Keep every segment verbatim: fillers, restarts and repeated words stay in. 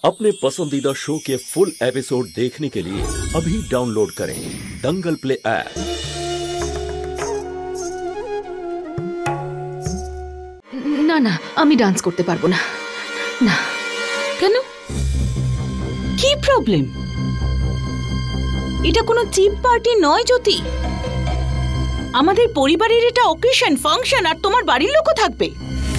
अपने पसंदीदा शो के फुल एपिसोड देखने के लिए अभी डाउनलोड करें दंगल प्ले ऐप। ना ना आमी डांस करते पारबो ना। ना केन की प्रॉब्लेम? এটা কোনো চিপ পার্টি নয় জ্যোতি। আমাদের পরিবারের এটা অকেশন ফাংশন আর তোমার বাড়ির লোকও থাকবে,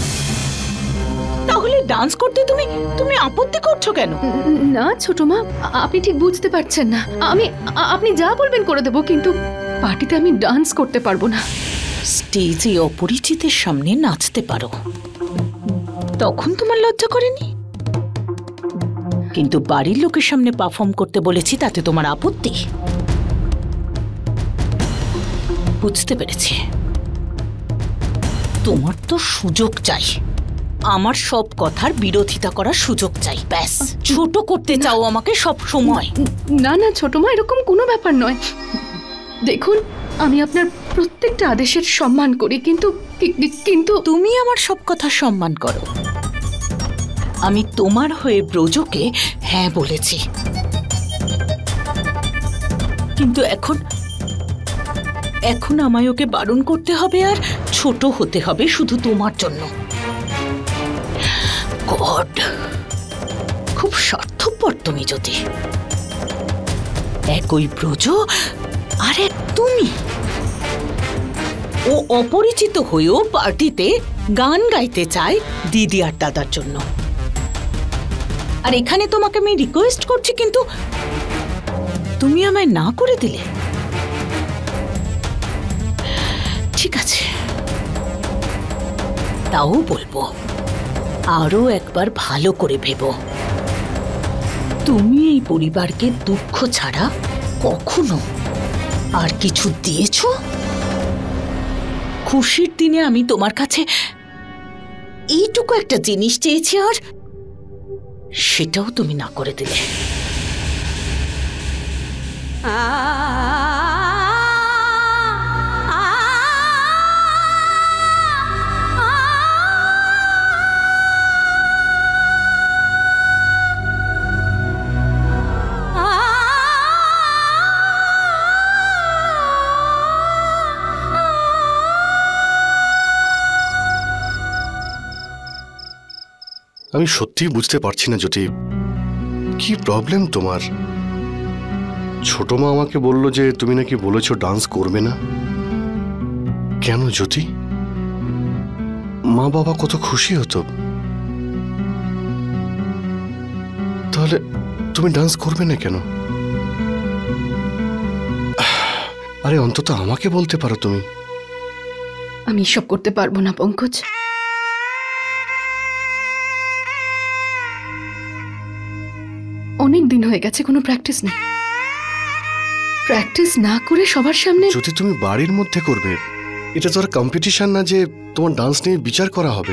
তাহলে ডান্স করতে তুমি তুমি আপত্তি করছো কেন? না ছোট মা, আপনি ঠিক বুঝতে পারছেন না। আমি আপনি যা বলবেন করে দেব, কিন্তু পার্টিতে আমি ডান্স করতে পারবো না। স্টেজে অপরিচিতের সামনে নাচতে পারো, তখন তোমার লজ্জা করেনি? কিন্তু বাড়ির লোকের সামনে পারফর্ম করতে বলেছি, তাতে তোমার আপত্তি? বুঝতে পেরেছি, তোমার তো সুযোগ চাই, আমার সব কথার বিরোধিতা করার সুযোগ চাই, ব্যাস। ছোট করতে চাও আমাকে সব সময়। না না ছোট মা, এরকম কোনো ব্যাপার নয়। দেখুন, আমি আপনার প্রত্যেকটা আদেশের সম্মান করি, কিন্তু কিন্তু তুমি আমার সব কথা সম্মান করো। আমি তোমার হয়ে ব্রজকে হ্যাঁ বলেছি, কিন্তু এখন এখন আমায় ওকে বারণ করতে হবে আর ছোট হতে হবে শুধু তোমার জন্য। গড, খুব স্বার্থপর তুমি যদি। এক ওই ব্রজ আর এক তুমি। ও অপরিচিত হয়েও পার্টিতে গান গাইতে চায় দিদি আর দাদার জন্য, আর এখানে তোমাকে আমি রিকোয়েস্ট করছি, কিন্তু তুমি আমায় না করে দিলে। ঠিক আছে, তাও বলবো, আরো একবার ভালো করে ভেবো। তুমি এই পরিবারকে দুঃখ ছাড়া কখনো আর কিছু দিয়েছ? খুশির দিনে আমি তোমার কাছে এইটুকু একটা জিনিস চেয়েছি, আর সেটাও তুমি না করে দিলে। আমি সত্যিই বুঝতে পারছি না জ্যোতি, কি প্রবলেম তোমার? ছোট মা আমাকে বলল যে তুমি নাকি বলেছো ডান্স করবে না। কেন জ্যোতি? মা বাবা কত খুশি হতো। তাহলে তুমি ডান্স করবে না কেন? আরে অন্তত আমাকে বলতে পারো তুমি। আমি সব করতে পারবো না পঙ্কজ। অনেক দিন হয়ে গেছে, কোনো প্র্যাকটিস নেই। প্র্যাকটিস না করে সবার সামনে যদি তুমি বাড়ির মধ্যে করবে, এটা তো আর কম্পিটিশন না যে তোমার ডান্স নিয়ে বিচার করা হবে।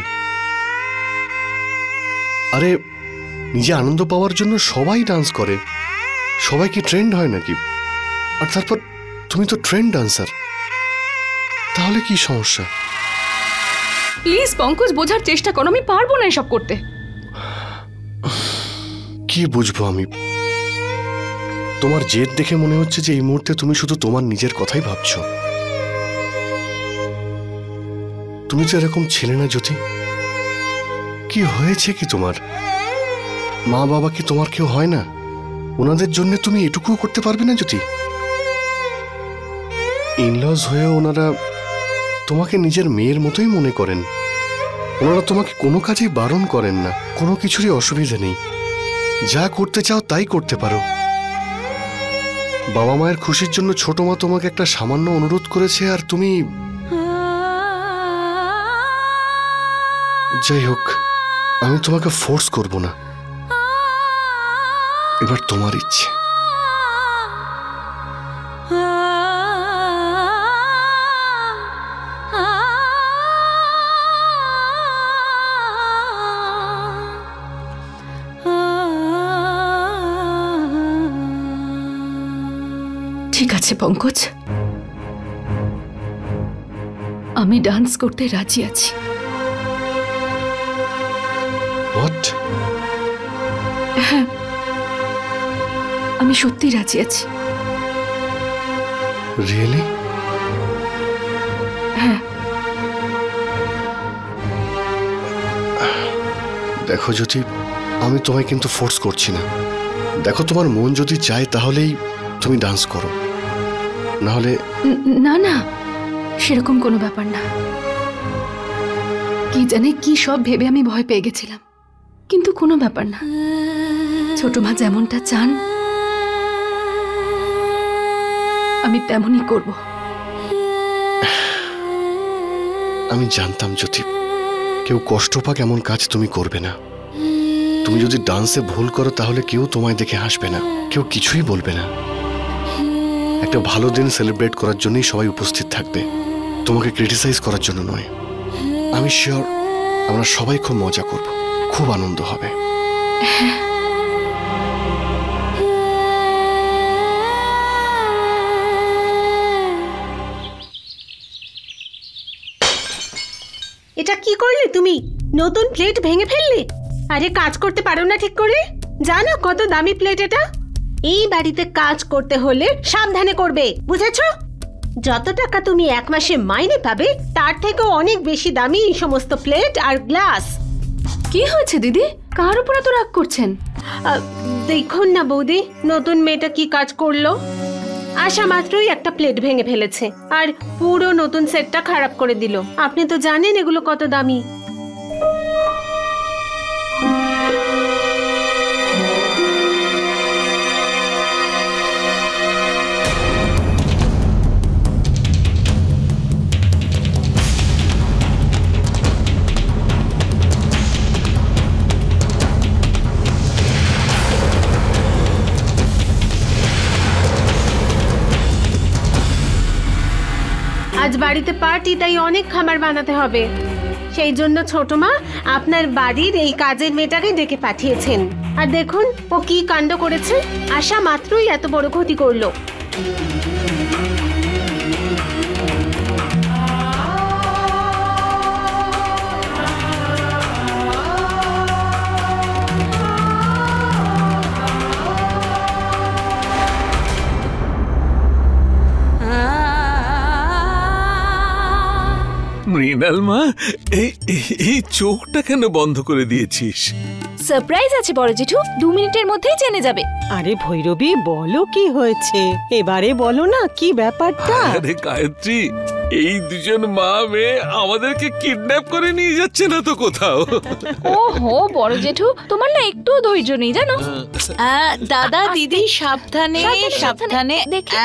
আরে নিজে আনন্দ পাওয়ার জন্য সবাই ডান্স করে, সবাই কি ট্রেন্ড হয় নাকি? আর তারপর তুমি তো ট্রেন্ড ডান্সার, তাহলে কি সমস্যা? প্লিজ পঙ্কজ, বোঝার চেষ্টা করো, আমি পারবো না এসব করতে। কি বুঝবো আমি? তোমার জেদ দেখে মনে হচ্ছে যে এই মুহূর্তে তুমি শুধু তোমার নিজের কথাই ভাবছো। তুমি তো এরকম ছিলে না জ্যোতি। কি হয়েছে কি তোমার? মা বাবা কি তোমার কেউ হয় না? ওনাদের জন্য তুমি এটুকুও করতে পারবে না জ্যোতি? ইনলজ হয়েও ওনারা তোমাকে নিজের মেয়ের মতোই মনে করেন। ওনারা তোমাকে কোনো কাজেই বারণ করেন না, কোনো কিছুরই অসুবিধা নেই, যা করতে চাও তাই করতে পারো। বাবা মায়ের খুশির জন্য ছোট মা তোমাকে একটা সামান্য অনুরোধ করেছে, আর তুমি... যাই হোক, আমি তোমাকে ফোর্স করব না, এবার তোমার ইচ্ছে। ঠিক আছে পঙ্কজ, আমি ডান্স করতে রাজি আছি। What? হ্যাঁ, আমি সত্যি রাজি আছি। রিয়েলি? হ্যাঁ। দেখো জ্যোতি, আমি তোমায় কিন্তু ফোর্স করছি না। দেখো, তোমার মন যদি চায় তাহলেই তুমি ডান্স করো, নাহলে না না, সেরকম কোনো ব্যাপার না। কি জানে কি সব ভেবে আমি ভয় পেয়ে গেছিলাম, কিন্তু কোনো ব্যাপার না। ছোট মা যেমনটা চান আমি তেমনই করব। আমি জানতাম জ্যোতি, কেউ কষ্ট পাক এমন কাজ তুমি করবে না। তুমি যদি ডান্সে ভুল করো তাহলে কেউ তোমায় দেখে হাসবে না, কেউ কিছুই বলবে না। একটা ভালো দিন সেলিব্রেট করার জন্যই সবাই উপস্থিত থাকবে, তোমাকে ক্রিটিসাইজ করার জন্য নয়। আমি শিওর আমরা সবাই খুব মজা করব, খুব আনন্দ হবে। এটা কি করলে তুমি? নতুন প্লেট ভেঙে ফেললে? আরে কাজ করতে পারো না ঠিক করে? জানো কত দামি প্লেট এটা? এই বাড়িতে কাজ করতে হলে সাবধানে করবে, বুঝেছো? যত টাকা তুমি এক মাসে মাইনে পাবে তার থেকেও অনেক বেশি দামি এই সমস্ত প্লেট আর গ্লাস। কি হয়েছে দিদি? কার উপর এত রাগ করছেন? দেখুন না বৌদি, নতুন মেয়েটা কি কাজ করলো। আসা মাত্রই একটা প্লেট ভেঙে ফেলেছে আর পুরো নতুন সেটটা খারাপ করে দিল। আপনি তো জানেন এগুলো কত দামি। আজ বাড়িতে পার্টি, তাই অনেক খাবার বানাতে হবে। সেই জন্য ছোট মা আপনার বাড়ির এই কাজের মেয়েটাকে ডেকে পাঠিয়েছেন। আর দেখুন ও কি কাণ্ড করেছে, আসা মাত্রই এত বড় ক্ষতি করলো। মৃণাল মা, এই চোখটা কেন বন্ধ করে দিয়েছিস? সারপ্রাইজ আছে বড় জেঠু, দু মিনিটের মধ্যেই জেনে যাবে। আরে ভৈরবী, বলো কি হয়েছে এবারে, বলো না কি ব্যাপারটা। আরে গায়ত্রী, এই দুজন মা মেয়ে আমাদেরকে কিডন্যাপ করে নিয়ে যাচ্ছে না তো কোথাও? ওহো বড় জেঠু, তোমার না একটু ধৈর্য নেই জানো। দাদা দিদি সাবধানে সাবধানে। দেখে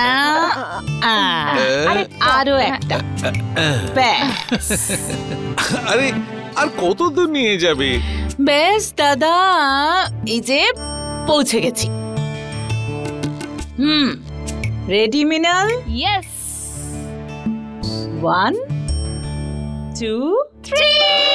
আরে আরো একটা। আরে আর কত দূর নিয়ে যাবে? বেশ দাদা, এই যে পৌঁছে গেছি। Hmm, ready Mrinal? Yes. One two three.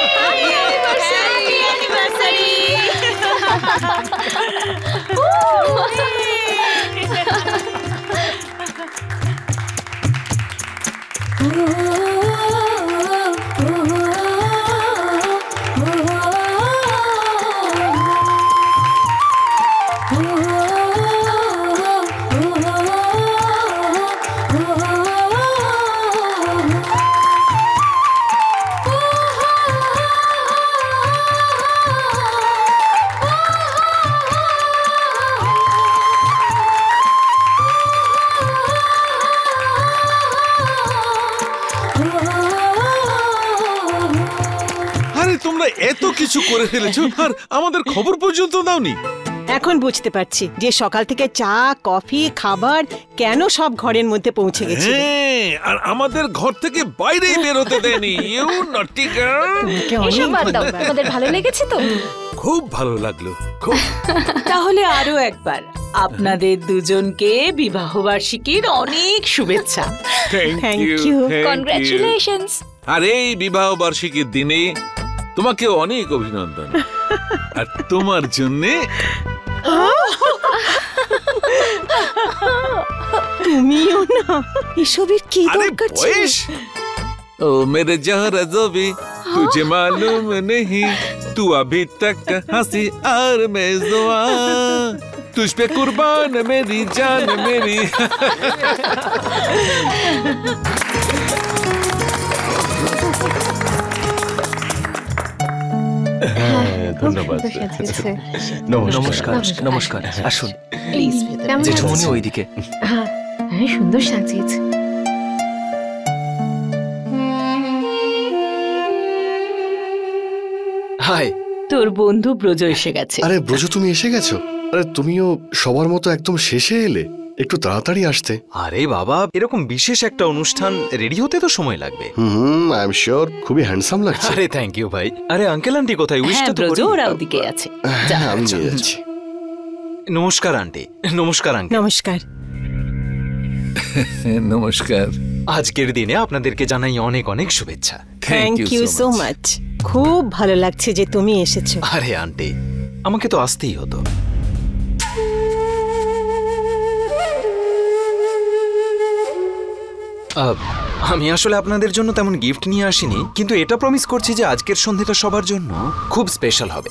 তোমরা এত কিছু করে ফেলেছো আর আমাদের খবর পর্যন্ত দাওনি। এখন বুঝতে পারছি যে সকাল থেকে চা কফি খাবার কেন সব ঘরের মধ্যে পৌঁছে গেছে। হ্যাঁ, আর আমাদের ঘর থেকে বাইরেই বের হতে দেয়নি। ইউ নটি গার্ল। এসব বাদ দাও, তোমাদের ভালো লেগেছে তো? খুব ভালো লাগলো, খুব। তাহলে আরো একবার আপনাদের দুজনকে বিবাহ বার্ষিকীর অনেক শুভেচ্ছা। Thank you, congratulations. আর এই বিবাহ বার্ষিকীর দিনে তোমাকে অনেক অভিনন্দন। আর তোমার জন্যে তুমিও না, এসবের কি দরকার ছিল? ও মেরে জাহরা জবি তুঝে মালুম নেহি तू अभी तक हंसी और मैं जुआ, तुझ पे कुर्बान मेरी जान मेरी। ধন্যবাদ। নমস্কার নমস্কার, আসুন। প্লিজ জেঠুমনি ওইদিকে। হ্যাঁ হ্যাঁ, সুন্দর সাজিয়েছে। হাই, তোর বন্ধু ব্রজ এসে গেছে। আরে ব্রজ, তুমি এসে গেছো? আরে তুমিও সবার মতো একদম শেষে এলে, একটু তাড়াতাড়ি আসতে। আরে বাবা, এরকম বিশেষ একটা অনুষ্ঠান রেডি হতে তো সময় লাগবে। হুম, আই এম শিওর খুবই হ্যান্ডসাম লাগছে। আরে থ্যাংক ইউ ভাই। আরে আঙ্কেল আন্টি কোথায়? উইশটা তো ব্রজ করি। ওরা ওদিকে আছে। যা। হ্যাঁ, আমি নিয়ে যাচ্ছি। নমস্কার আন্টি। নমস্কার আঙ্কেল। নমস্কার। নমস্কার। আজকের দিনে আপনাদেরকে জানাই অনেক অনেক শুভেচ্ছা। Thank you so much. খুব ভালো লাগছে যে তুমি এসেছো। আরে আন্টি, আমাকে তো আসতেই হতো। আহ, আমি আসলে আপনাদের জন্য তেমন গিফট নিয়ে আসিনি, কিন্তু এটা প্রমিস করছি যে আজকের সন্ধ্যাটা সবার জন্য খুব স্পেশাল হবে,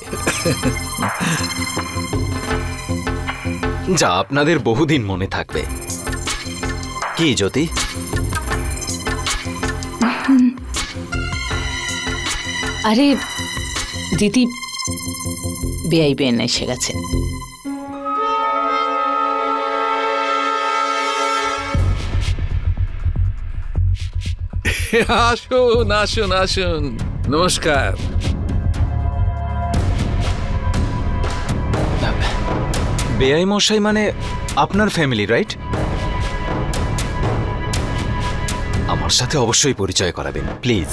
যা আপনাদের বহুদিন মনে থাকবে। কি জ্যোতি? আরে দিদি, বেআই বেন এসে গেছেন। আসুন আসুন আসুন, নমস্কার। বেআই মশাই মানে আপনার ফ্যামিলি, রাইট? আমার সাথে অবশ্যই পরিচয় করাবেন প্লিজ।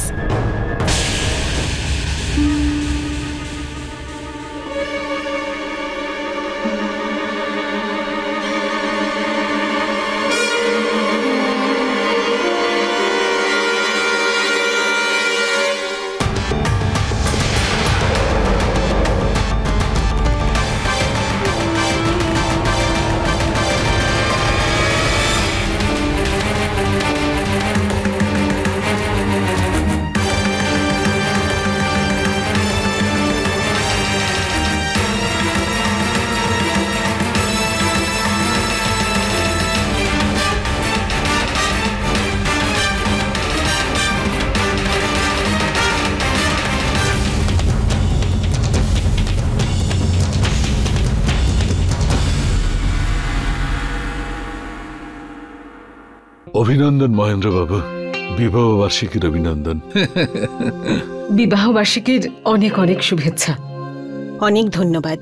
অভিনন্দন মহেন্দ্র বাবু, বিবাহ বার্ষিকীর অভিনন্দন। বিবাহ বার্ষিকীর অনেক অনেক শুভেচ্ছা। অনেক ধন্যবাদ।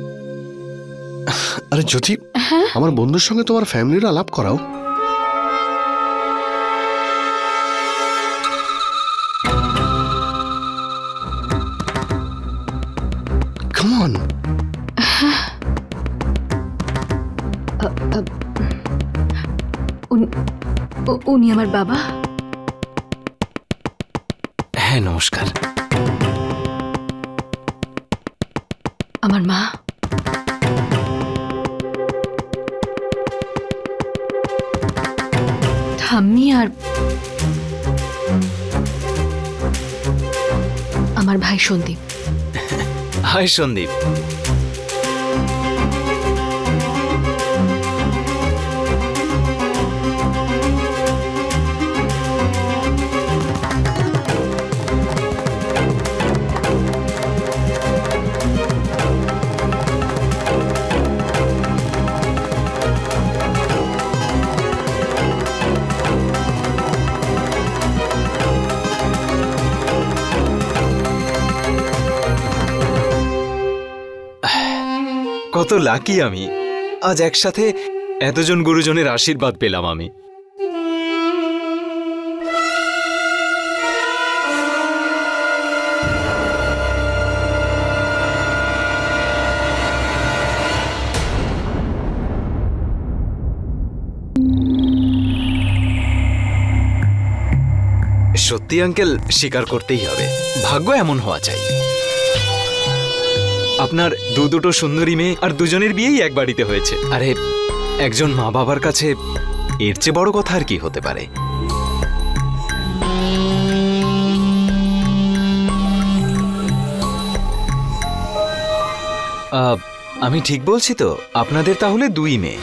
আরে জ্যোতি, আমার বন্ধুর সঙ্গে তোমার ফ্যামিলির আলাপ করাও। Come on. উনি আমার বাবা। হ্যাঁ নমস্কার। আমার মা। ঠাম্মি আর আমার ভাই সন্দীপ। হাই সন্দীপ। কত লাকি আমি, আজ একসাথে এতজন গুরুজনের আশীর্বাদ পেলাম আমি। সত্যি আঙ্কেল, স্বীকার করতেই হবে, ভাগ্য এমন হওয়া চাই। আপনার দু দুটো সুন্দরী মেয়ে আর দুজনের বিয়েই এক বাড়িতে হয়েছে। আরে একজন মা বাবার কাছে এর চেয়ে বড় কথা আর কি হতে পারে? আহ, আমি ঠিক বলছি তো? আপনাদের তাহলে দুই মেয়ে।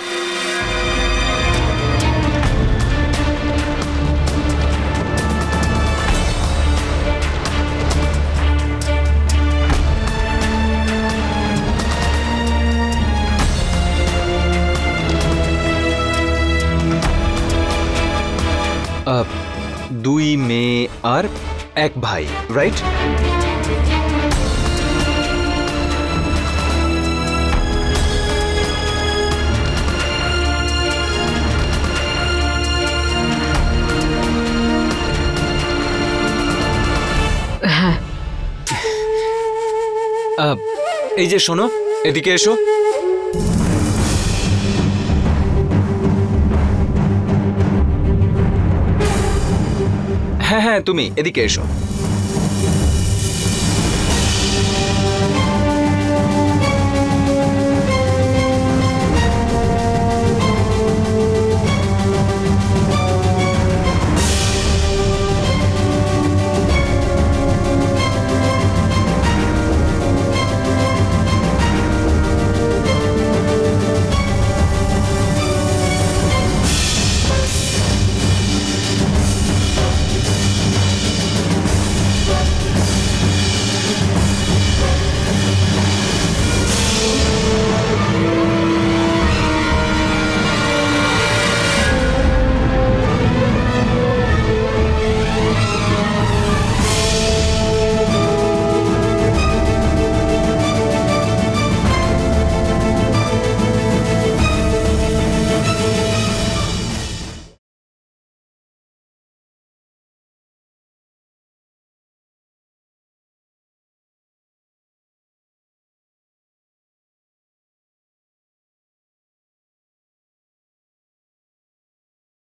আহ, দুই মেয়ে আর এক ভাই, রাইট? হ্যাঁ। আহ, এই যে শোনো, এদিকে এসো। হ্যাঁ হ্যাঁ, তুমি এদিকে এসো।